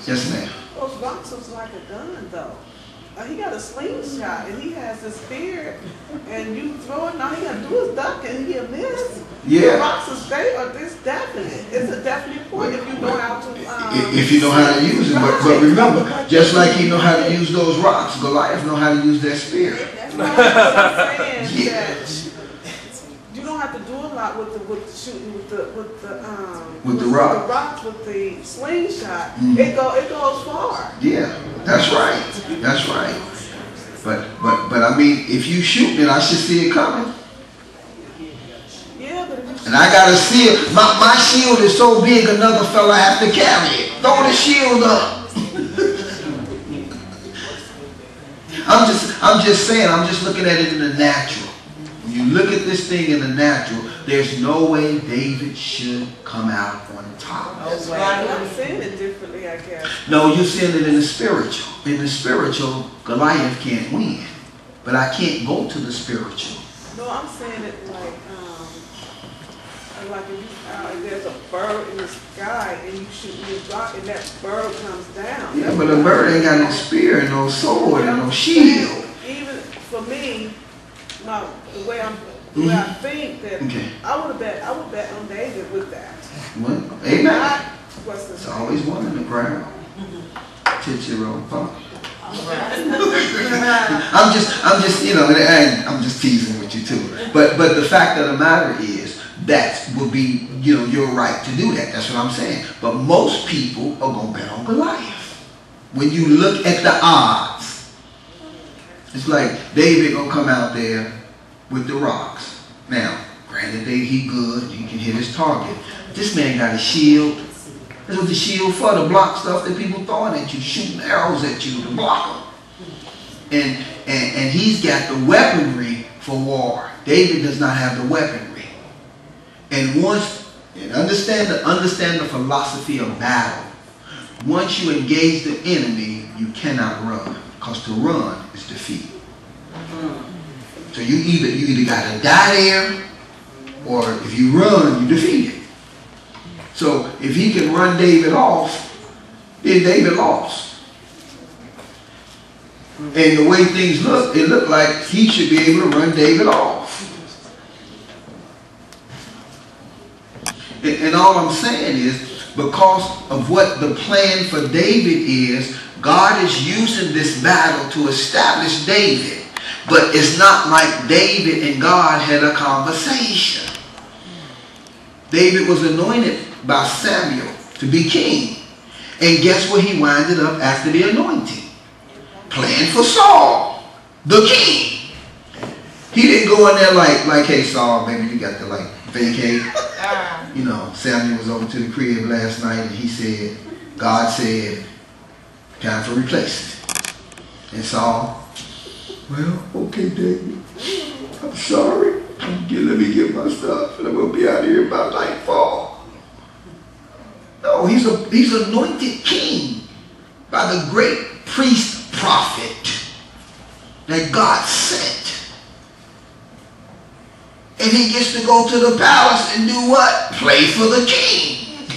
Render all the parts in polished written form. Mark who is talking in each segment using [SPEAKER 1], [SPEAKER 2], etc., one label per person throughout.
[SPEAKER 1] Yes, ma'am.
[SPEAKER 2] Those rocks was like a gun, though. He got a slingshot, and he has a spear, and you throw it. Now he got to do is duck, and he'll miss.
[SPEAKER 1] Yeah.
[SPEAKER 2] The rocks is it's definite. It's a definite point if you know how to.
[SPEAKER 1] If you know how to use it, but remember, just like he know how to use those rocks, Goliath know how to use that spear.
[SPEAKER 2] That's what I'm saying. That you don't have to do a lot with the shooting with the rocks with the slingshot.
[SPEAKER 1] Mm-hmm.
[SPEAKER 2] It goes far.
[SPEAKER 1] Yeah, that's right. That's right. But I mean, if you shoot it, I should see it coming.
[SPEAKER 2] Yeah, but if you
[SPEAKER 1] and I gotta see it. My shield is so big, another fella has to carry it. Throw the shield up. I'm just saying. I'm just looking at it in the natural. When you look at this thing in the natural, there's no way David should come out on top.
[SPEAKER 2] That's right. I'm saying it differently, I guess.
[SPEAKER 1] No, you're seeing it in the spiritual. In the spiritual, Goliath can't win. But I can't go to the spiritual.
[SPEAKER 2] No, I'm saying it like if there's a bird in the sky and you shoot a rock and that bird comes down.
[SPEAKER 1] Yeah, but a bird ain't got no spear and no sword and no shield.
[SPEAKER 2] Even for me, the way I think that I would bet on David with that.
[SPEAKER 1] Well, amen.
[SPEAKER 2] It's
[SPEAKER 1] always one in the crowd. Titsy-roll punk. I'm just, you know, and I'm just teasing with you too. But the fact of the matter is, that will be, you know, your right to do that. That's what I'm saying. But most people are going to bet on Goliath. When you look at the odds, it's like David going to come out there with the rocks. Now, granted, he good. He can hit his target. This man got a shield. That's what the shield for, to block stuff that people throwing at you, shooting arrows at you, to block them. And he's got the weaponry for war. David does not have the weaponry. And understand the philosophy of battle. Once you engage the enemy, you cannot run, because to run is defeat. So you either got to die there, or if you run, you defeat it. So if he can run David off, then David lost. And the way things look, it looked like he should be able to run David off. And all I'm saying is, because of what the plan for David is, God is using this battle to establish David. But it's not like David and God had a conversation. David was anointed by Samuel to be king. And guess where he winded up after the anointing? Playing for Saul, the king. He didn't go in there like, hey Saul, maybe you got to like vacate. You know, Samuel was over to the crib last night and he said, God said, time for replacement. And Saul, well, okay, David, I'm sorry. Let me get my stuff and I'm going to be out of here by nightfall. No, he's anointed king by the great priest prophet that God sent. And he gets to go to the palace and do what? Play for the king.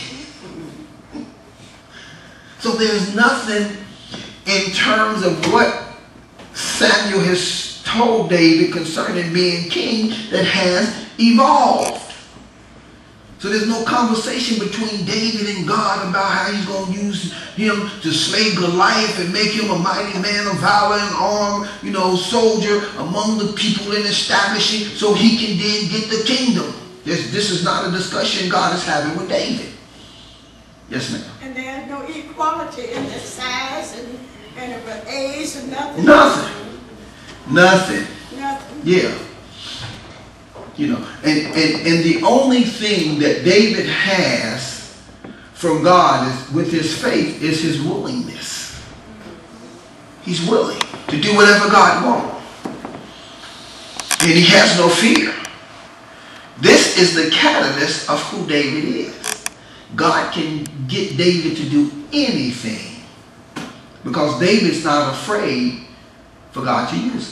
[SPEAKER 1] So there's nothing in terms of what Samuel has told David concerning being king that has evolved. So there's no conversation between David and God about how he's going to use him to slay Goliath and make him a mighty man of valor and armed, you know, soldier among the people in establishing so he can then get the kingdom. This is not a discussion God is having with David. Yes, ma'am.
[SPEAKER 3] And there's no equality in the size and of the age and nothing.
[SPEAKER 1] Nothing. Yeah. You know, and the only thing that David has from God is, with his faith, is his willingness. He's willing to do whatever God wants. And he has no fear. This is the catalyst of who David is. God can get David to do anything because David's not afraid for God to use him.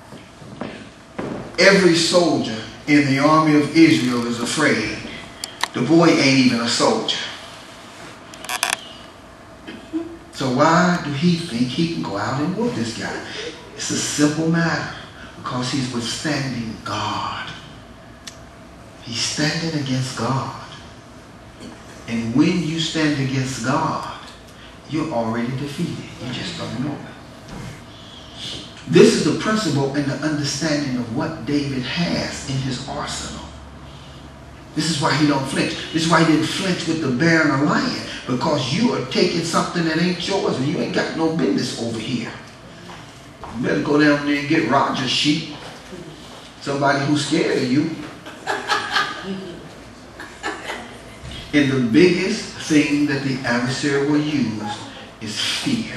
[SPEAKER 1] Every soldier in the army of Israel is afraid The boy ain't even a soldier. So why do he think he can go out and whoop this guy? It's a simple matter. Because he's withstanding God. He's standing against God. And when you stand against God, you're already defeated. You just don't know it. This is the principle and the understanding of what David has in his arsenal. This is why he don't flinch. This is why he didn't flinch with the bear and the lion. Because you are taking something that ain't yours and you ain't got no business over here. You better go down there and get Roger's sheep. Somebody who's scared of you. And the biggest thing that the adversary will use is fear.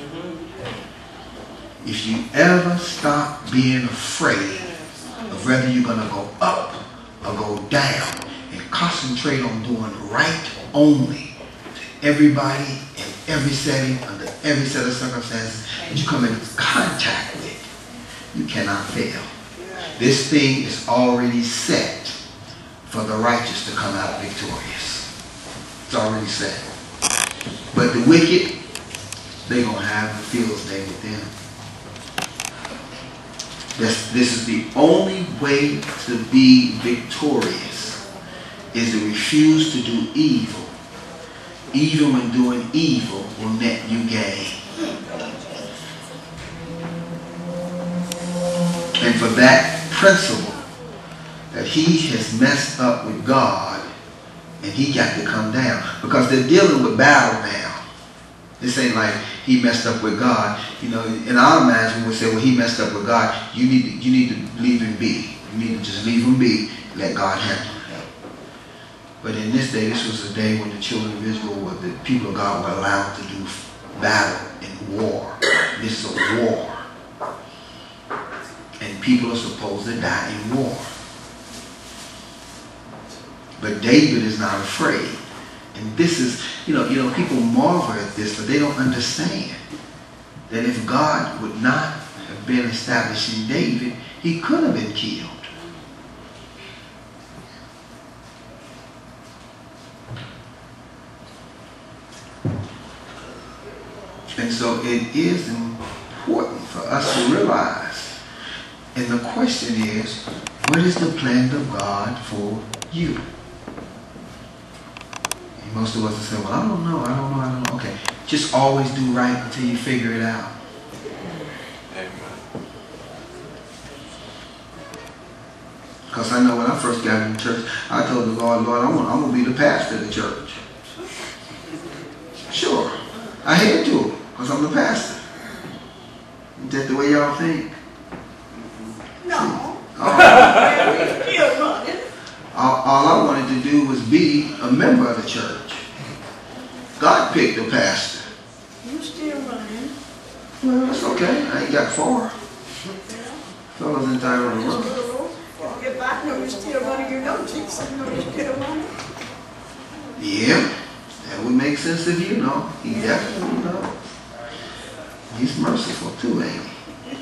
[SPEAKER 1] If you ever stop being afraid of whether you're going to go up or go down and concentrate on doing right only to everybody in every setting, under every set of circumstances that you come into contact with, you cannot fail. This thing is already set for the righteous to come out victorious. It's already set. But the wicked, they're going to have the fields day with them. This is the only way to be victorious, is to refuse to do evil. Even when doing evil will net you gain. And for that principle, that he has messed up with God, and he got to come down. Because they're dealing with battle now. This ain't like he messed up with God. You know, in our minds we would say, well, he messed up with God. You need to leave him be. You need to just leave him be and let God handle him. But in this day, this was a day when the children of Israel, the people of God, were allowed to do battle and war. This is a war. And people are supposed to die in war. But David is not afraid. And this is, you know, people marvel at this, but they don't understand that if God would not have been established in David, he could have been killed. And so it is important for us to realize. And the question is, what is the plan of God for you? And most of us will say, well, I don't know. Okay, just always do right until you figure it out. Because I know when I first got in church, I told the Lord, I'm going to be the pastor of the church. Sure, I had to, because I'm the pastor. Is that the way y'all think?
[SPEAKER 3] No.
[SPEAKER 1] All I wanted to do was be a member of the church. God picked a pastor.
[SPEAKER 3] You still running?
[SPEAKER 1] Well, that's okay. I ain't got far. Fellas entitled to run.
[SPEAKER 3] If I know you're still running, you know Jesus knows you're still running.
[SPEAKER 1] Yeah, that would make sense if you know. He definitely knows. He's merciful too, ain't he?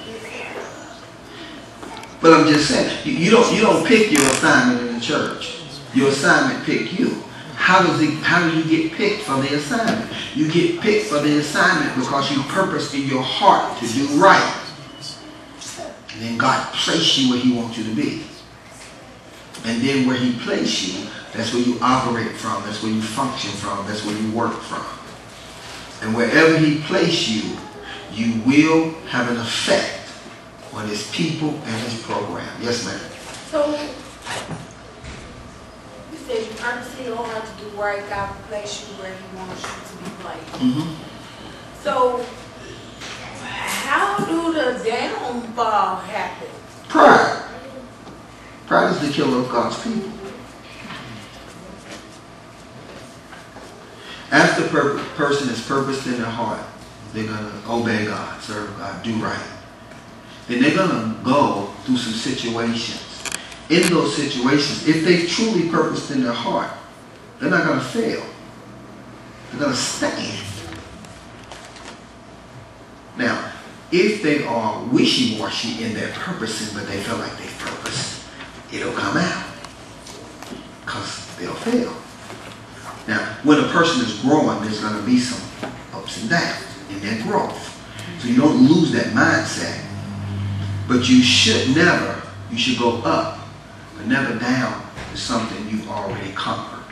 [SPEAKER 1] But I'm just saying, you don't pick your assignment in the church. Your assignment pick you. How do you get picked for the assignment? You get picked for the assignment because you purpose in your heart to do right. And then God placed you where he wants you to be. And then where he placed you, that's where you operate from, that's where you function from, that's where you work from. And wherever he placed you, you will have an effect on his people and his program. Yes, ma'am.
[SPEAKER 4] So, you said you purposely don't have to do right. God will place you where he wants you to be placed. So, how do the downfall happen?
[SPEAKER 1] Pride. Pride is the killer of God's people. As the person is purposed in their heart, they're going to obey God, serve God, do right. Then they're going to go through some situations. In those situations, if they've truly purposed in their heart, they're not going to fail. They're going to stand. Now, if they are wishy-washy in their purposing, but they feel like they've purposed, it'll come out. Because they'll fail. Now, when a person is growing, there's going to be some ups and downs in their growth. So you don't lose that mindset. But you should go up, but never down to something you've already conquered.